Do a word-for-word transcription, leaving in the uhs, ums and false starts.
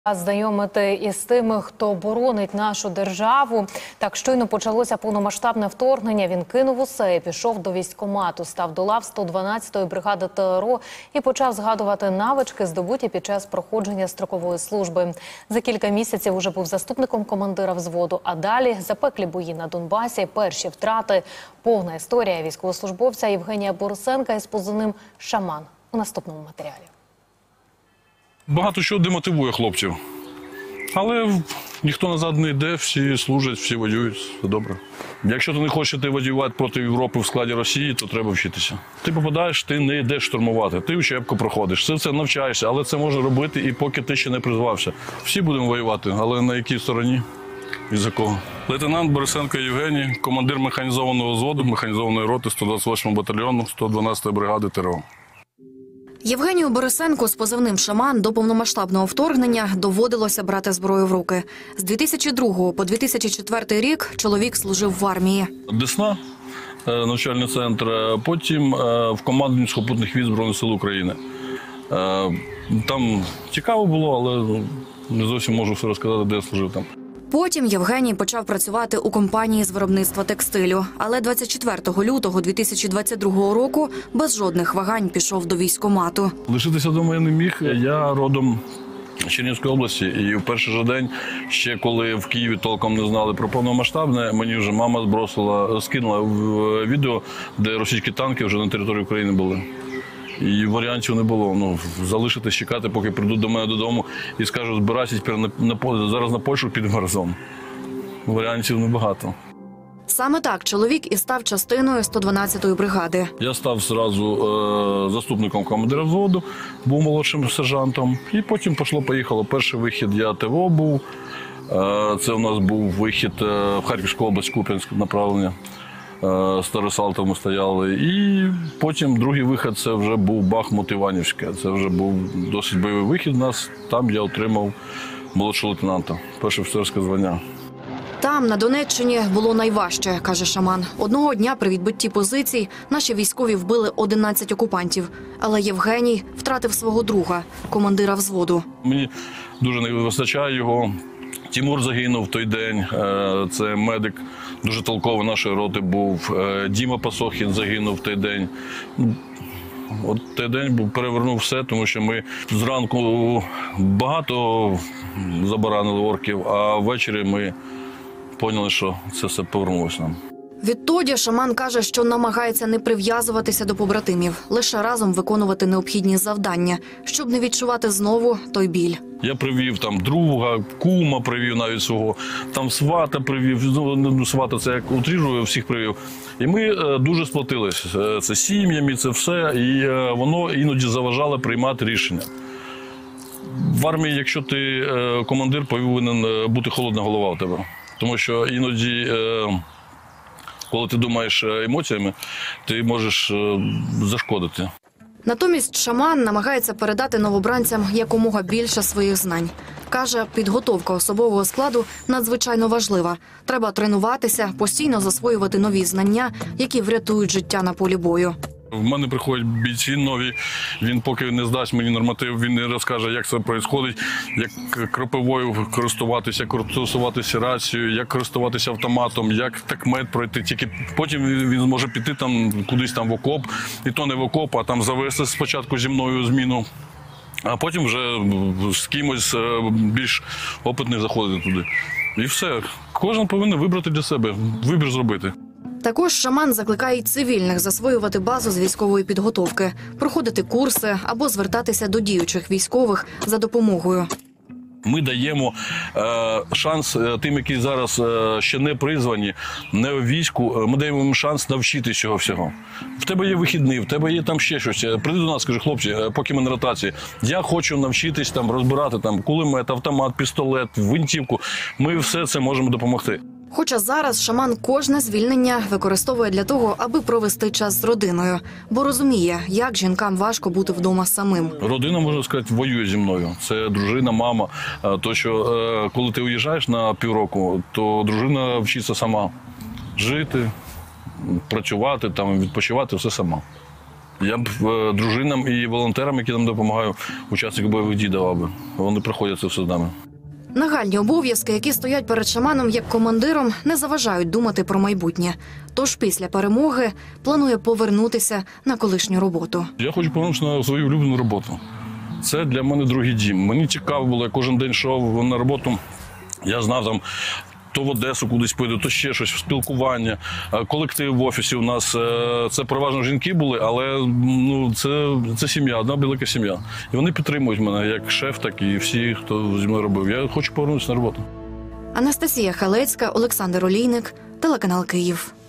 Знайомити із тими, хто боронить нашу державу. Так, щойно почалося повномасштабне вторгнення. Він кинув усе і пішов до військкомату, став до лав сто дванадцятої бригади Те Ер О і почав згадувати навички, здобуті під час проходження строкової служби. За кілька місяців уже був заступником командира взводу, а далі запеклі бої на Донбасі, перші втрати. Повна історія військовослужбовця Євгенія Борисенка із позивним «Шаман» у наступному матеріалі. Багато чого демотивує хлопців. Але ніхто назад не йде, всі служать, всі воюють, все добре. Якщо ти не хочеш йти воювати проти Європи в складі Росії, то треба вчитися. Ти попадаєш, ти не йдеш штурмувати, ти учебку проходиш, це все навчаєшся, але це можна робити і поки ти ще не призвався. Всі будемо воювати, але на якій стороні і за кого. Лейтенант Борисенко Євгеній, командир механізованого взводу, механізованої роти сто двадцять восьмого батальйону сто дванадцятої бригади Те Ер О. Євгенію Борисенку з позивним «Шаман» до повномасштабного вторгнення доводилося брати зброю в руки. З дві тисячі другого по дві тисячі четвертий рік чоловік служив в армії. Десна, навчальний центр, потім в командуванні сухопутних військ Збройних сил України. Там цікаво було, але не зовсім можу все розказати, де я служив там. Потім Євгеній почав працювати у компанії з виробництва текстилю. Але двадцять четвертого лютого дві тисячі двадцять другого року без жодних вагань пішов до військкомату. Лишитися вдома я не міг. Я родом з Чернігівської області. І в перший же день, ще коли в Києві толком не знали про повномасштабне, мені вже мама збросила, скинула в відео, де російські танки вже на території України були. І варіантів не було. Ну, залишитись, чекати, поки прийдуть до мене додому і скажуть, збирайся тепер на, на, зараз на Польщу підемо разом. Варіантів небагато. Саме так чоловік і став частиною сто дванадцятої бригади. Я став зразу е, заступником командира взводу, був молодшим сержантом. І потім пішло-поїхало. Перший вихід я Те В О був. Е, це у нас був вихід е, в Харківську область, Куп'янське направлення. Старосалтов ми стояли. І потім другий вихід – це вже був Бахмут Іванівське. Це вже був досить бойовий вихід у нас. Там я отримав молодшого лейтенанта, перше офіцерське звання. Там, на Донеччині, було найважче, каже Шаман. Одного дня при відбитті позицій наші військові вбили одинадцять окупантів. Але Євгеній втратив свого друга, командира взводу. Мені дуже не вистачає його. Тимур загинув в той день, це медик дуже толковий нашої роти був. Діма Пасохін загинув в той день. От той день перевернув все, тому що ми зранку багато забаранили орків, а ввечері ми поняли, що це все повернулося нам. Відтоді Шаман каже, що намагається не прив'язуватися до побратимів, лише разом виконувати необхідні завдання, щоб не відчувати знову той біль. Я привів там друга, кума привів навіть свого, там свата привів, ну свата це як утріжую, всіх привів. І ми е, дуже сплотилися, це сім'ями, це все, і е, воно іноді заважало приймати рішення. В армії, якщо ти е, командир, повинен бути холодна голова у тебе, тому що іноді... Е, Коли ти думаєш емоціями, ти можеш зашкодити. Натомість Шаман намагається передати новобранцям якомога більше своїх знань. Каже, підготовка особового складу надзвичайно важлива. Треба тренуватися, постійно засвоювати нові знання, які врятують життя на полі бою. В мене приходять бійці нові, він поки не здасть мені норматив, він не розкаже, як це відбувається, як кропивою користуватися, як користуватися рацією, як користуватися автоматом, як такмет пройти. Тільки потім він зможе піти там кудись там в окоп, і то не в окоп, а там завести спочатку зі мною зміну, а потім вже з кимось більш опитний заходити туди. І все. Кожен повинен вибрати для себе, вибір зробити. Також Шаман закликає й цивільних засвоювати базу з військової підготовки, проходити курси або звертатися до діючих військових за допомогою. Ми даємо е, шанс тим, які зараз е, ще не призвані, не в війську, ми даємо їм шанс навчитися цього всього. В тебе є вихідний, в тебе є там ще щось. Прийди до нас, скажи, хлопці, поки ми на ротації, я хочу навчитись там розбирати там кулемет, автомат, пістолет, гвинтівку. Ми все це можемо допомогти. Хоча зараз Шаман кожне звільнення використовує для того, аби провести час з родиною. Бо розуміє, як жінкам важко бути вдома самим. Родина, можна сказати, воює зі мною. Це дружина, мама. То, що коли ти уїжджаєш на півроку, то дружина вчиться сама. Жити, працювати, там, відпочивати, все сама. Я б е, дружинам і волонтерам, які нам допомагають, учасникам бойових дій давав би. Вони приходять це все з нами. Нагальні обов'язки, які стоять перед шаманом як командиром, не заважають думати про майбутнє. Тож після перемоги планує повернутися на колишню роботу. Я хочу повернутися на свою улюблену роботу. Це для мене другий дім. Мені цікаво було, я кожен день йшов на роботу. Я знав там, то в Одесу кудись поїду, то ще щось, спілкування. Е, Колектив в офісі у нас, е, це переважно жінки були, але ну, це, це сім'я, одна велика сім'я. І вони підтримують мене, як шеф, так і всі, хто зі мною робив. Я хочу повернутися на роботу. Анастасія Халецька, Олександр Олійник, телеканал Київ.